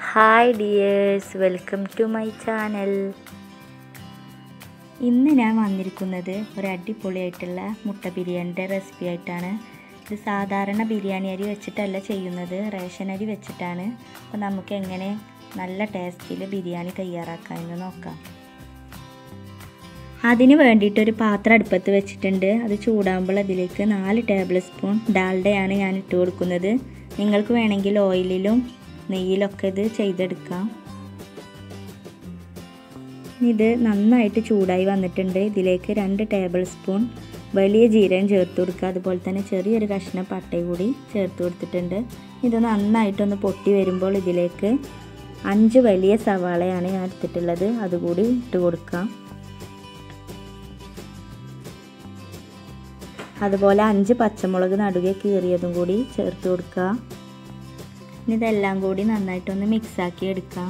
Hi dears, welcome to my channel. ഇന്ന് ഞാൻ വന്നിരിക്കുന്നത് ഒരു അടിപൊളിയായിട്ടുള്ള മുട്ട ബിരിയാണിയുടെ റെസിപ്പി ആയിട്ടാണ്. ഇത് സാധാരണ ബിരിയാണി അരി വെച്ചിട്ടല്ല ചെയ്യുന്നത്, റേഷൻ അരി വെച്ചിട്ടാണ്. അപ്പോൾ നമുക്ക് എങ്ങനെ നല്ല ടേസ്റ്റിൽ ബിരിയാണി തയ്യാറാക്കാമെന്ന് നോക്കാം. അതിന് വേണ്ടിയിട്ടൊരു പാത്രം അടുപ്പത്ത് വെച്ചിട്ടുണ്ട്. അത് ചൂടാകുമ്പോൾ അതിലേക്ക് 4 ടേബിൾ സ്പൂൺ ഡാൽഡയാണ് ഞാൻ ഇട്ട് കൊടുക്കുന്നത്. നിങ്ങൾക്ക് വേണമെങ്കിൽ ഓയിലിലും നെയ്യിലൊക്കെ ഇത് ചെയ്തെടുക്കാം. ഇത് നന്നായിട്ട് ചൂടായി വന്നിട്ടുണ്ട്. ഇതിലേക്ക് 2 ടേബിൾ സ്പൂൺ വലിയ ജീരകം ചേർത്ത് കൊടുക്കുക. അതുപോലെ തന്നെ ചെറിയൊരു കഷ്ണം പട്ടയും കൂടി ചേർത്ത് കൊടുത്തിട്ടുണ്ട്. ഇത് നന്നായിട്ടൊന്ന് പൊട്ടി വരുമ്പോൾ ഇതിലേക്ക് 5 വലിയ സവാളയാണ് ഞാൻ എടുത്തിട്ടുള്ളത്, അതുകൂടി ഇട്ട് കൊടുക്കാം. അതുപോലെ 5 പച്ചമുളക് നടുകെ കീറിയതും കൂടി ചേർത്ത് കൊടുക്കുക. ഇതെല്ലാം കൂടി നന്നായിട്ടൊന്ന് മിക്സാക്കി എടുക്കാം.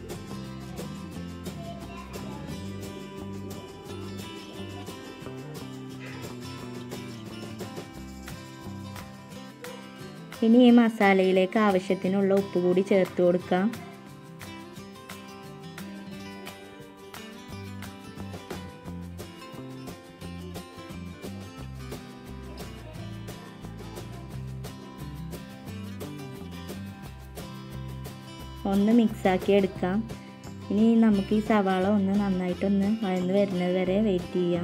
ഇനി ഈ മസാലയിലേക്ക് ആവശ്യത്തിനുള്ള ഉപ്പ് കൂടി ചേർത്ത് കൊടുക്കാം. ഒന്ന് മിക്സാക്കി എടുക്കാം. ഇനി നമുക്ക് ഈ സവാള ഒന്ന് നന്നായിട്ടൊന്ന് വഴന്ന് വരുന്നത് വരെ വെയിറ്റ് ചെയ്യാം.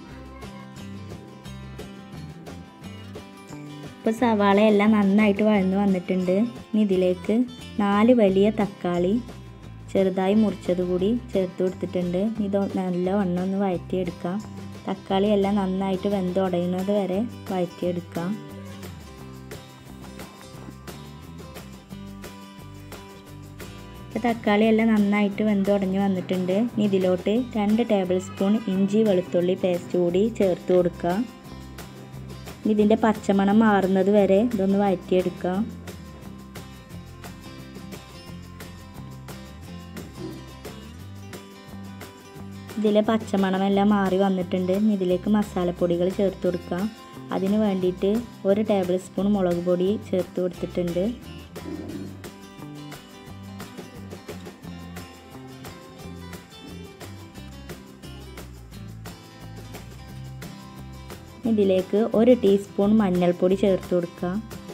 ഇപ്പോൾ സവാളയെല്ലാം നന്നായിട്ട് വഴന്ന് വന്നിട്ടുണ്ട്. ഇനി ഇതിലേക്ക് 4 വലിയ തക്കാളി ചെറുതായി മുറിച്ചത് കൂടി ചേർത്ത് കൊടുത്തിട്ടുണ്ട്. ഇത് നല്ലവണ്ണം ഒന്ന് വഴറ്റിയെടുക്കാം. തക്കാളി എല്ലാം നന്നായിട്ട് വെന്തുടയുന്നത് വരെ വഴറ്റിയെടുക്കാം. തക്കാളി എല്ലാം നന്നായിട്ട് വെന്തുടഞ്ഞ് വന്നിട്ടുണ്ട്. ഇനി ഇതിലോട്ട് 2 ടേബിൾ സ്പൂൺ ഇഞ്ചി വെളുത്തുള്ളി പേസ്റ്റ് കൂടി ചേർത്ത് കൊടുക്കുക. ഇതിൻ്റെ പച്ചമണം മാറുന്നത് വരെ ഇതൊന്ന് വഴറ്റിയെടുക്കാം. ഇതിലെ പച്ചമണമെല്ലാം മാറി വന്നിട്ടുണ്ട്. ഇതിലേക്ക് മസാലപ്പൊടികൾ ചേർത്ത് കൊടുക്കാം. അതിന് വേണ്ടിയിട്ട് 1 ടേബിൾ സ്പൂൺ മുളക് പൊടി ചേർത്ത് കൊടുത്തിട്ടുണ്ട്. ഇതിലേക്ക് 1 ടീസ്പൂൺ മഞ്ഞൾപ്പൊടി ചേർത്ത് കൊടുക്കുക.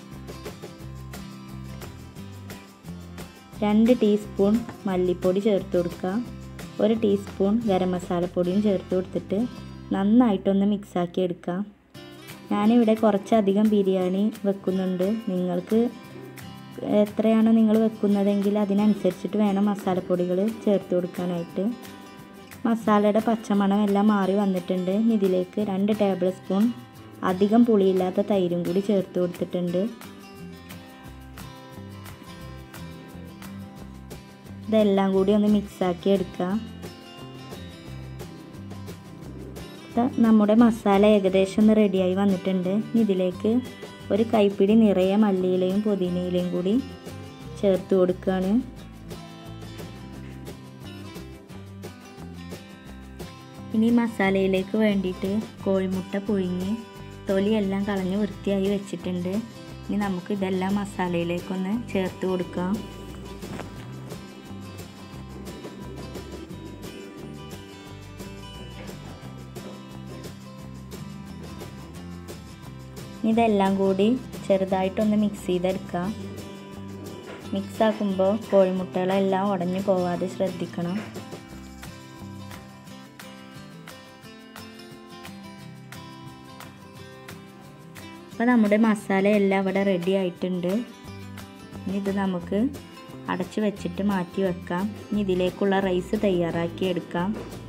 2 ടീസ്പൂൺ മല്ലിപ്പൊടി ചേർത്ത് കൊടുക്കുക. 1 ടീസ്പൂൺ ഗരം മസാലപ്പൊടിയും ചേർത്ത് കൊടുത്തിട്ട് നന്നായിട്ടൊന്ന് മിക്സാക്കി എടുക്കാം. ഞാനിവിടെ കുറച്ചധികം ബിരിയാണി വെക്കുന്നുണ്ട്. നിങ്ങൾക്ക് എത്രയാണ് നിങ്ങൾ വെക്കുന്നതെങ്കിൽ അതിനനുസരിച്ചിട്ട് വേണം മസാലപ്പൊടികൾ ചേർത്ത് കൊടുക്കാനായിട്ട്. മസാലയുടെ പച്ചമണം എല്ലാം മാറി വന്നിട്ടുണ്ട്. ഇതിലേക്ക് 2 ടേബിൾ സ്പൂൺ അധികം പുളിയില്ലാത്ത തൈരും കൂടി ചേർത്ത് കൊടുത്തിട്ടുണ്ട്. ഇതെല്ലാം കൂടി ഒന്ന് മിക്സാക്കി എടുക്കാം. നമ്മുടെ മസാല ഏകദേശം ഒന്ന് റെഡിയായി വന്നിട്ടുണ്ട്. ഇതിലേക്ക് 1 കൈപ്പിടി നിറയെ മല്ലിയിലയും പുതിനയിലയും കൂടി ചേർത്ത് കൊടുക്കുകയാണ്. ഇനി മസാലയിലേക്ക് വേണ്ടിയിട്ട് കോഴിമുട്ട പുഴുങ്ങി തൊലിയെല്ലാം കളഞ്ഞ് വൃത്തിയായി വെച്ചിട്ടുണ്ട്. ഇനി നമുക്ക് ഇതെല്ലാം മസാലയിലേക്കൊന്ന് ചേർത്ത് കൊടുക്കാം. ഇതെല്ലാം കൂടി ചെറുതായിട്ടൊന്ന് മിക്സ് ചെയ്തെടുക്കാം. മിക്സാക്കുമ്പോൾ കോഴിമുട്ടകളെല്ലാം ഉടഞ്ഞു പോവാതെ ശ്രദ്ധിക്കണം. അപ്പോൾ നമ്മുടെ മസാല എല്ലാം ഇവിടെ റെഡി ആയിട്ടുണ്ട്. ഇനി ഇത് നമുക്ക് അടച്ചു വെച്ചിട്ട് മാറ്റി വെക്കാം. ഇനി ഇതിലേക്കുള്ള റൈസ് തയ്യാറാക്കി എടുക്കാം.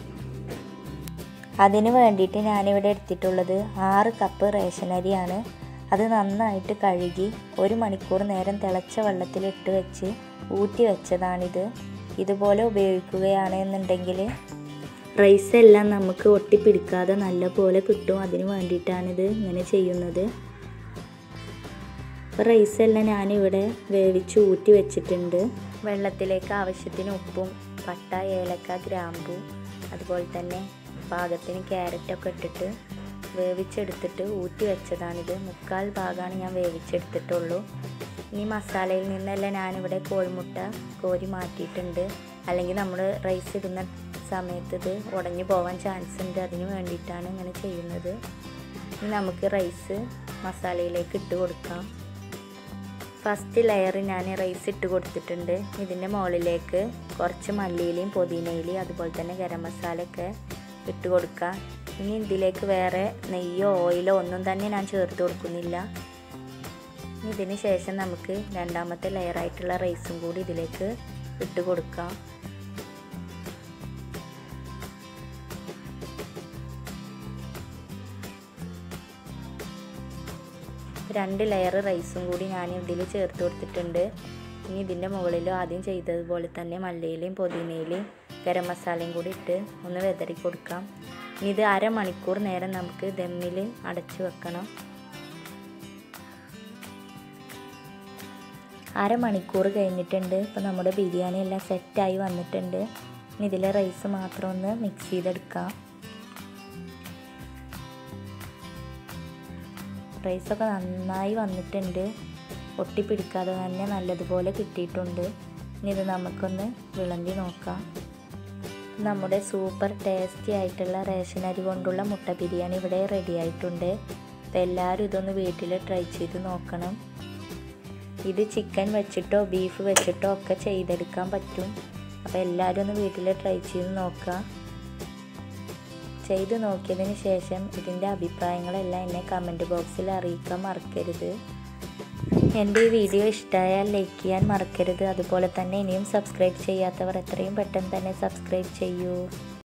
അതിന് വേണ്ടിയിട്ട് ഞാനിവിടെ എടുത്തിട്ടുള്ളത് 6 കപ്പ് റേഷൻ അരിയാണ്. അത് നന്നായിട്ട് കഴുകി 1 മണിക്കൂർ നേരം തിളച്ച വെള്ളത്തിലിട്ട് വെച്ച് ഊറ്റി വെച്ചതാണിത്. ഇതുപോലെ ഉപയോഗിക്കുകയാണ് എന്നുണ്ടെങ്കിൽ റൈസ് എല്ലാം നമുക്ക് ഒട്ടിപ്പിടിക്കാതെ നല്ലപോലെ കിട്ടും. അതിന് വേണ്ടിയിട്ടാണിത് ഇങ്ങനെ ചെയ്യുന്നത്. അപ്പോൾ റൈസെല്ലാം ഞാനിവിടെ വേവിച്ച് ഊറ്റി വെച്ചിട്ടുണ്ട്. വെള്ളത്തിലേക്ക് ആവശ്യത്തിന് ഉപ്പും പട്ട, ഏലക്ക, ഗ്രാമ്പു, അതുപോലെ തന്നെ പാകത്തിന് ക്യാരറ്റൊക്കെ ഇട്ടിട്ട് വേവിച്ചെടുത്തിട്ട് ഊറ്റി വെച്ചതാണിത്. 3/4 ഭാഗമാണ് ഞാൻ വേവിച്ചെടുത്തിട്ടുള്ളൂ. ഇനി മസാലയിൽ നിന്നെല്ലാം ഞാനിവിടെ കോഴിമുട്ട കോരി മാറ്റിയിട്ടുണ്ട്. അല്ലെങ്കിൽ നമ്മൾ റൈസ് ഇടുന്ന സമയത്ത് ഇത് ഉടഞ്ഞു പോകാൻ ചാൻസ് ഉണ്ട്. അതിന് വേണ്ടിയിട്ടാണ് ഇങ്ങനെ ചെയ്യുന്നത്. ഇനി നമുക്ക് റൈസ് മസാലയിലേക്ക് ഇട്ട് കൊടുക്കാം. ഫസ്റ്റ് ലെയർ ഞാൻ റൈസ് ഇട്ട് കൊടുത്തിട്ടുണ്ട്. ഇതിൻ്റെ മുകളിലേക്ക് കുറച്ച് മല്ലിയിലയും പുതിനയിലയും അതുപോലെ തന്നെ ഗരം മസാലയൊക്കെ ഇട്ട് കൊടുക്കാം. ഇനി ഇതിലേക്ക് വേറെ നെയ്യോ ഓയിലോ ഒന്നും തന്നെ ഞാൻ ചേർത്ത് കൊടുക്കുന്നില്ല. ഇതിന് ശേഷം നമുക്ക് രണ്ടാമത്തെ ലെയറായിട്ടുള്ള റൈസും കൂടി ഇതിലേക്ക് ഇട്ട് കൊടുക്കാം. രണ്ട് ലെയർ റൈസും കൂടി ഞാൻ ഇതിൽ ചേർത്ത് കൊടുത്തിട്ടുണ്ട്. ഇനി ഇതിൻ്റെ മുകളിൽ ആദ്യം ചെയ്തതുപോലെ തന്നെ മല്ലിയിലയും പുതിനയിലയും ഗരം മസാലയും കൂടി ഇട്ട് ഒന്ന് വെതറി കൊടുക്കാം. ഇനി ഇത് അരമണിക്കൂർ നേരം നമുക്ക് ദമ്മിൽ അടച്ചു വെക്കണം. അരമണിക്കൂർ കഴിഞ്ഞിട്ടുണ്ട്. ഇപ്പോൾ നമ്മുടെ ബിരിയാണി എല്ലാം സെറ്റായി വന്നിട്ടുണ്ട്. ഇനി ഇതിലെ റൈസ് മാത്രം ഒന്ന് മിക്സ് ചെയ്തെടുക്കാം. റൈസൊക്കെ നന്നായി വന്നിട്ടുണ്ട്. ഒട്ടിപ്പിടിക്കാതെ തന്നെ നല്ലതുപോലെ കിട്ടിയിട്ടുണ്ട്. ഇനി ഇത് നമുക്കൊന്ന് വിളമ്പി നോക്കാം. നമ്മുടെ സൂപ്പർ ടേസ്റ്റി ആയിട്ടുള്ള റേഷൻ അരി കൊണ്ടുള്ള മുട്ട ബിരിയാണി ഇവിടെ റെഡി ആയിട്ടുണ്ട്. അപ്പോൾ എല്ലാവരും ഇതൊന്ന് വീട്ടിൽ ട്രൈ ചെയ്ത് നോക്കണം. ഇത് ചിക്കൻ വെച്ചിട്ടോ ബീഫ് വെച്ചിട്ടോ ഒക്കെ ചെയ്തെടുക്കാൻ പറ്റും. അപ്പോൾ എല്ലാവരും ഒന്ന് വീട്ടിൽ ട്രൈ ചെയ്ത് നോക്കുക. ചെയ്ത് നോക്കിയതിന് ശേഷം ഇതിൻ്റെ അഭിപ്രായങ്ങളെല്ലാം എന്നെ കമൻറ്റ് ബോക്സിൽ അറിയിക്കാൻ മറക്കരുത്. എൻ്റെ ഈ വീഡിയോ ഇഷ്ടമായാൽ ലൈക്ക് ചെയ്യാൻ മറക്കരുത്. അതുപോലെ തന്നെ ഇനിയും സബ്സ്ക്രൈബ് ചെയ്യാത്തവർ എത്രയും പെട്ടെന്ന് തന്നെ സബ്സ്ക്രൈബ് ചെയ്യൂ.